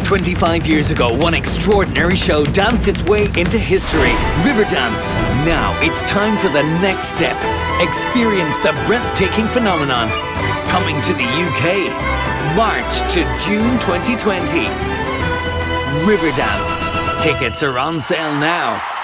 25 years ago, one extraordinary show danced its way into history. Riverdance. Now it's time for the next step. Experience the breathtaking phenomenon. Coming to the UK, March to June 2020. Riverdance. Tickets are on sale now.